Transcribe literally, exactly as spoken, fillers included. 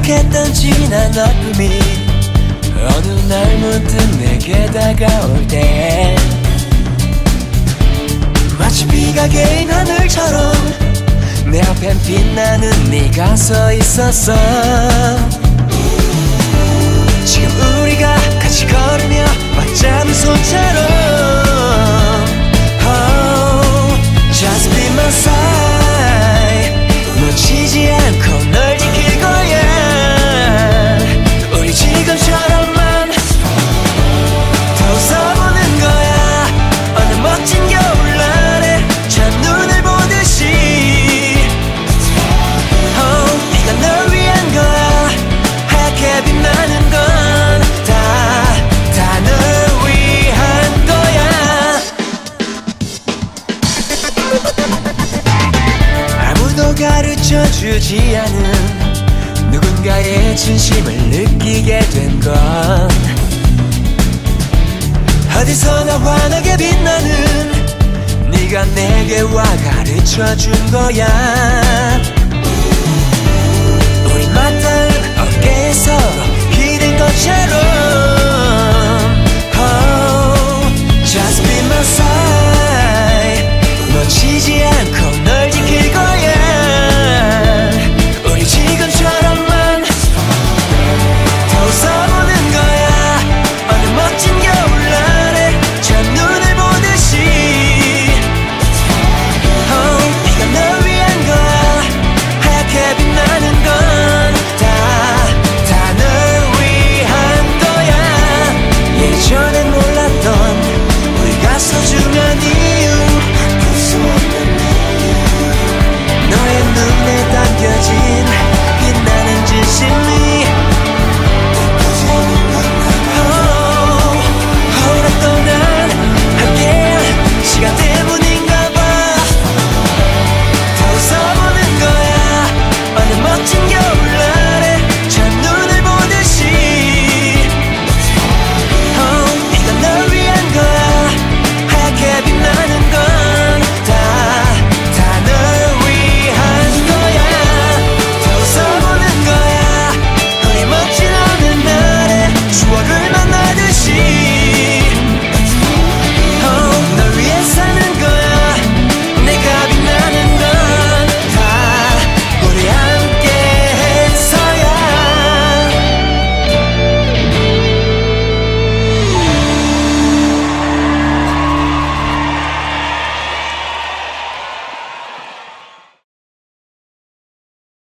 익숙했던 진한 어둠이 어느 날 문득 내게 다가올 때 마치 비가 개인 하늘처럼 내 앞엔 빛나는 네가 서 있었어. 지금 우리가 같이 걸으며 맞잡은 손처럼 oh, Just be my side. 놓치지 않고 널 지킬 거야. 우리 지금처럼만 더 웃어보는 거야. 어느 멋진 겨울날에 첫눈을 보듯이 oh, 네가 널 위한 거야. 하얗게 빛나는 건 다 다 널 위한 거야. 아무도 가르쳐주지 않은 누군가의 진심을 느끼게 된 건 어디서나 환하게 빛나는 네가 내게 와 가르쳐준 거야.